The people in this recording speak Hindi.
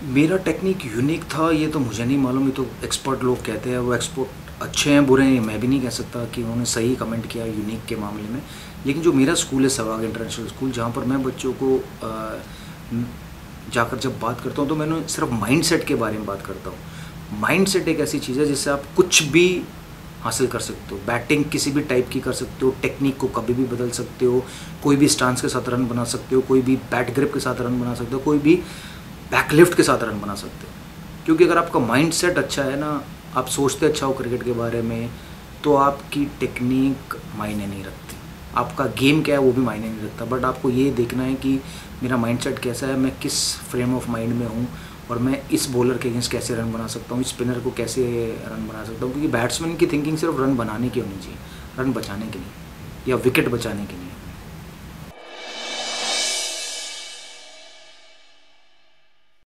मेरा टेक्निक यूनिक था ये तो मुझे नहीं मालूम, ये तो एक्सपर्ट लोग कहते हैं। वो एक्सपर्ट अच्छे हैं बुरे हैं मैं भी नहीं कह सकता कि उन्होंने सही कमेंट किया यूनिक के मामले में। लेकिन जो मेरा स्कूल है सहवाग इंटरनेशनल स्कूल, जहाँ पर मैं बच्चों को जाकर जब बात करता हूँ तो मैंने सिर्फ माइंडसेट के बारे में बात करता हूँ। माइंडसेट एक ऐसी चीज़ है जिससे आप कुछ भी हासिल कर सकते हो। बैटिंग किसी भी टाइप की कर सकते हो, टेक्निक को कभी भी बदल सकते हो, कोई भी स्टांस के साथ रन बना सकते हो, कोई भी बैट ग्रिप के साथ रन बना सकते हो, कोई भी बैकलिफ्ट के साथ रन बना सकते हो। क्योंकि अगर आपका माइंडसेट अच्छा है ना, आप सोचते अच्छा हो क्रिकेट के बारे में, तो आपकी टेक्निक मायने नहीं रखती, आपका गेम क्या है वो भी मायने नहीं रखता। बट आपको ये देखना है कि मेरा माइंडसेट कैसा है, मैं किस फ्रेम ऑफ माइंड में हूँ और मैं इस बॉलर के अगेंस्ट कैसे रन बना सकता हूँ, स्पिनर को कैसे रन बना सकता हूँ। क्योंकि बैट्समैन की थिंकिंग सिर्फ रन बनाने की होनी चाहिए, रन बचाने की नहीं, या विकेट बचाने की नहीं।